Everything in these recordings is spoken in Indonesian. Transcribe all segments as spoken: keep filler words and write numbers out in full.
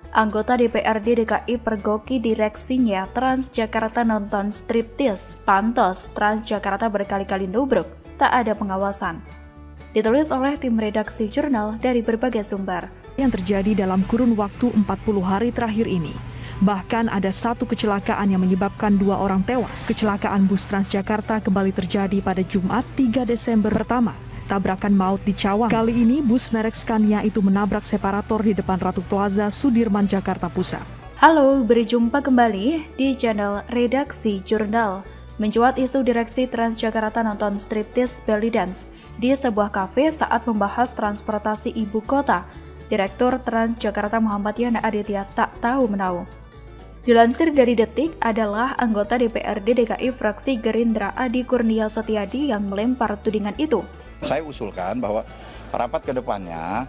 Anggota D P R D D K I pergoki direksinya Transjakarta nonton striptis, pantas Transjakarta berkali-kali nubruk, tak ada pengawasan. Ditulis oleh tim redaksi jurnal dari berbagai sumber. Yang terjadi dalam kurun waktu empat puluh hari terakhir ini. Bahkan ada satu kecelakaan yang menyebabkan dua orang tewas. Kecelakaan bus Transjakarta kembali terjadi pada Jumat tiga Desember pertama. Tabrakan maut di Cawang. Kali ini bus merek Scania itu menabrak separator di depan Ratu Plaza, Sudirman, Jakarta Pusat. Halo, berjumpa kembali di channel Redaksi Jurnal. Mencuat isu direksi Transjakarta nonton striptease belly dance di sebuah kafe saat membahas transportasi ibu kota. Direktur Transjakarta Muhammad Yana Aditya tak tahu menahu. Dilansir dari Detik adalah anggota D P R D D K I fraksi Gerindra Adi Kurnia Setiadi yang melempar tudingan itu. Saya usulkan bahwa rapat ke depannya,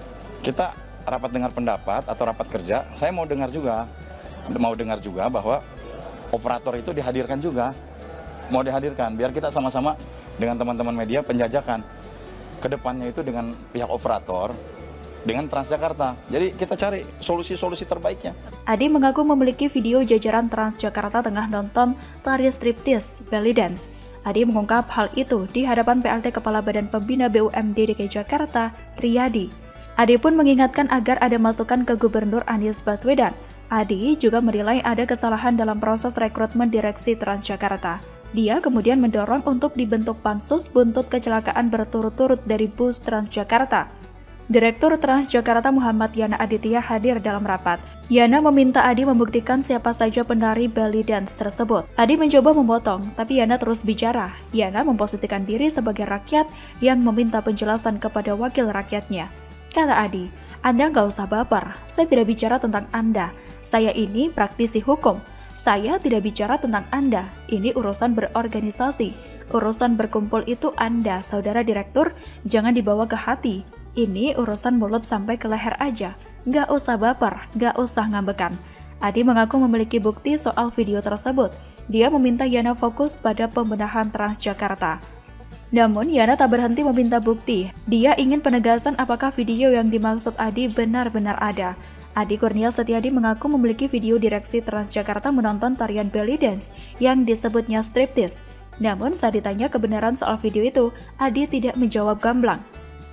kita rapat dengar pendapat atau rapat kerja, saya mau dengar juga, mau dengar juga bahwa operator itu dihadirkan juga, mau dihadirkan, biar kita sama-sama dengan teman-teman media penjajakan ke depannya itu dengan pihak operator, dengan Transjakarta. Jadi kita cari solusi-solusi terbaiknya. Adi mengaku memiliki video jajaran Transjakarta tengah nonton tari striptease belly dance. Adi mengungkap hal itu di hadapan P L T Kepala Badan Pembina B U M D D K I Jakarta, Riyadi. Adi pun mengingatkan agar ada masukan ke Gubernur Anies Baswedan. Adi juga menilai ada kesalahan dalam proses rekrutmen direksi Transjakarta. Dia kemudian mendorong untuk dibentuk pansus buntut kecelakaan berturut-turut dari bus Transjakarta. Direktur Transjakarta Muhammad Yana Aditya hadir dalam rapat. Yana meminta Adi membuktikan siapa saja penari belly dance tersebut. Adi mencoba memotong, tapi Yana terus bicara. Yana memposisikan diri sebagai rakyat yang meminta penjelasan kepada wakil rakyatnya. Kata Adi, Anda nggak usah baper, saya tidak bicara tentang Anda. Saya ini praktisi hukum. Saya tidak bicara tentang Anda, ini urusan berorganisasi. Urusan berkumpul itu Anda, saudara direktur, jangan dibawa ke hati. Ini urusan mulut sampai ke leher aja. Nggak usah baper, nggak usah ngambekan. Adi mengaku memiliki bukti soal video tersebut. Dia meminta Yana fokus pada pembenahan Transjakarta. Namun Yana tak berhenti meminta bukti. Dia ingin penegasan apakah video yang dimaksud Adi benar-benar ada. Adi Kurnia Setiadi mengaku memiliki video direksi Transjakarta menonton tarian belly dance yang disebutnya striptease. Namun saat ditanya kebenaran soal video itu, Adi tidak menjawab gamblang.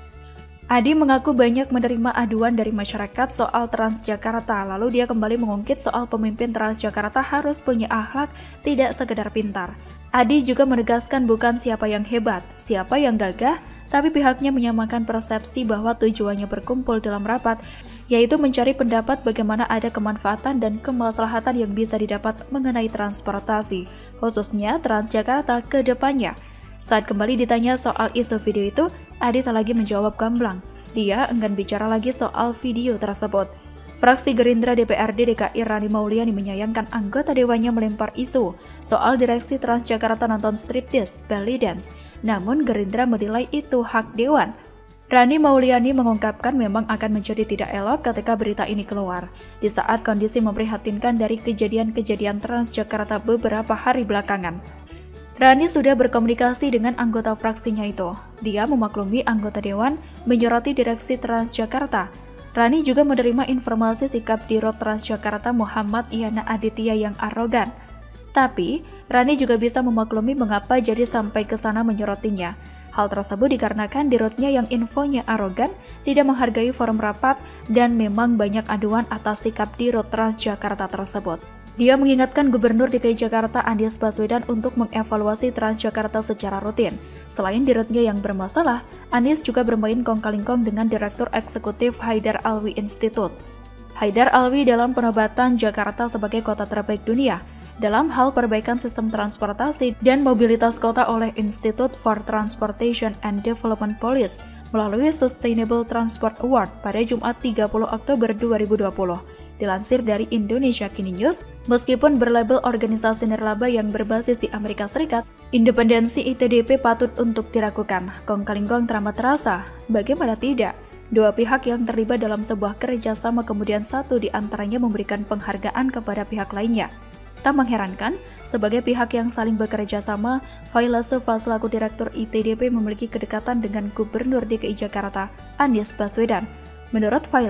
Adi mengaku banyak menerima aduan dari masyarakat soal Transjakarta, lalu dia kembali mengungkit soal pemimpin Transjakarta harus punya akhlak, tidak sekedar pintar. Adi juga menegaskan bukan siapa yang hebat, siapa yang gagah, tapi pihaknya menyamakan persepsi bahwa tujuannya berkumpul dalam rapat, yaitu mencari pendapat bagaimana ada kemanfaatan dan kemaslahatan yang bisa didapat mengenai transportasi, khususnya Transjakarta ke depannya. Saat kembali ditanya soal isu video itu, Adi tak lagi menjawab gamblang. Dia enggan bicara lagi soal video tersebut. Fraksi Gerindra D P R D D K I Rani Mauliani menyayangkan anggota dewannya melempar isu soal direksi Transjakarta nonton striptease belly dance. Namun Gerindra menilai itu hak dewan. Rani Mauliani mengungkapkan memang akan menjadi tidak elok ketika berita ini keluar, di saat kondisi memprihatinkan dari kejadian-kejadian Transjakarta beberapa hari belakangan. Rani sudah berkomunikasi dengan anggota fraksinya itu. Dia memaklumi anggota dewan menyoroti direksi Transjakarta. Rani juga menerima informasi sikap Dirut Transjakarta Muhammad Yana Aditya yang arogan. Tapi, Rani juga bisa memaklumi mengapa jadi sampai ke sana menyorotinya. Hal tersebut dikarenakan Dirutnya yang infonya arogan, tidak menghargai forum rapat, dan memang banyak aduan atas sikap Dirut Transjakarta tersebut. Dia mengingatkan Gubernur D K I Jakarta Anies Baswedan untuk mengevaluasi Transjakarta secara rutin. Selain dirutnya yang bermasalah, Anies juga bermain kong-kali-kong dengan Direktur Eksekutif Haidar Alwi Institute. Haidar Alwi dalam penobatan Jakarta sebagai kota terbaik dunia dalam hal perbaikan sistem transportasi dan mobilitas kota oleh Institute for Transportation and Development Policy melalui Sustainable Transport Award pada Jumat tiga puluh Oktober dua ribu dua puluh. Dilansir dari Indonesia Kini News, meskipun berlabel organisasi nirlaba yang berbasis di Amerika Serikat, independensi I T D P patut untuk diragukan. Kong-kali-kong teramat terasa, bagaimana tidak? Dua pihak yang terlibat dalam sebuah kerjasama kemudian satu di antaranya memberikan penghargaan kepada pihak lainnya. Tak mengherankan, sebagai pihak yang saling bekerja sama, Faila Sefa selaku Direktur I T D P memiliki kedekatan dengan Gubernur D K I Jakarta, Anies Baswedan. Menurut Faila,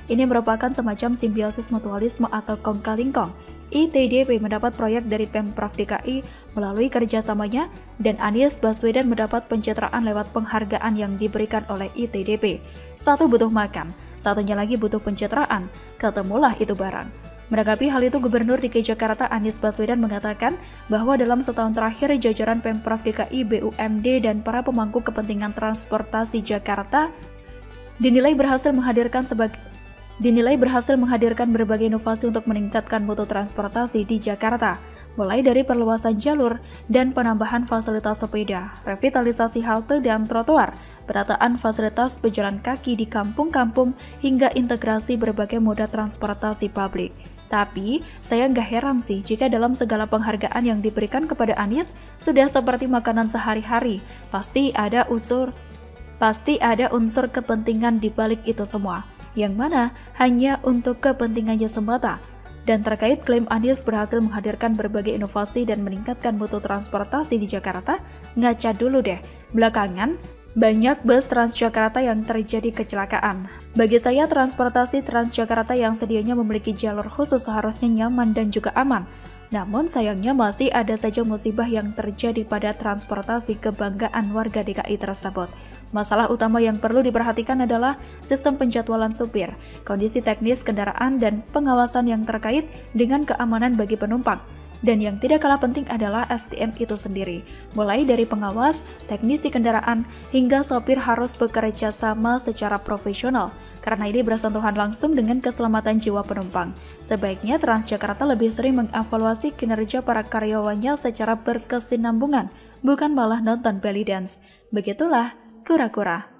Ini merupakan semacam simbiosis mutualisme atau kong kaling kong. I T D P mendapat proyek dari Pemprov D K I melalui kerjasamanya, dan Anies Baswedan mendapat pencitraan lewat penghargaan yang diberikan oleh I T D P. Satu butuh makan, satunya lagi butuh pencitraan, ketemulah itu barang. Menanggapi hal itu, Gubernur D K I Jakarta Anies Baswedan mengatakan bahwa dalam setahun terakhir jajaran Pemprov D K I, B U M D, dan para pemangku kepentingan transportasi Jakarta dinilai berhasil menghadirkan sebagai dinilai berhasil menghadirkan berbagai inovasi untuk meningkatkan mutu transportasi di Jakarta, mulai dari perluasan jalur dan penambahan fasilitas sepeda, revitalisasi halte dan trotoar, penataan fasilitas pejalan kaki di kampung-kampung, hingga integrasi berbagai moda transportasi publik. Tapi, saya nggak heran sih jika dalam segala penghargaan yang diberikan kepada Anies sudah seperti makanan sehari-hari, pasti ada unsur pasti ada unsur kepentingan di balik itu semua, yang mana hanya untuk kepentingannya semata. Dan terkait klaim Anies berhasil menghadirkan berbagai inovasi dan meningkatkan mutu transportasi di Jakarta, ngaca dulu deh, belakangan banyak bus Transjakarta yang terjadi kecelakaan. Bagi saya, transportasi Transjakarta yang sedianya memiliki jalur khusus seharusnya nyaman dan juga aman. Namun sayangnya masih ada saja musibah yang terjadi pada transportasi kebanggaan warga D K I tersebut. Masalah utama yang perlu diperhatikan adalah sistem penjadwalan supir, kondisi teknis kendaraan, dan pengawasan yang terkait dengan keamanan bagi penumpang. Dan yang tidak kalah penting adalah S D M itu sendiri. Mulai dari pengawas, teknisi kendaraan, hingga sopir harus bekerja sama secara profesional, karena ini bersentuhan langsung dengan keselamatan jiwa penumpang. Sebaiknya Transjakarta lebih sering mengevaluasi kinerja para karyawannya secara berkesinambungan, bukan malah nonton belly dance. Begitulah kura-kura.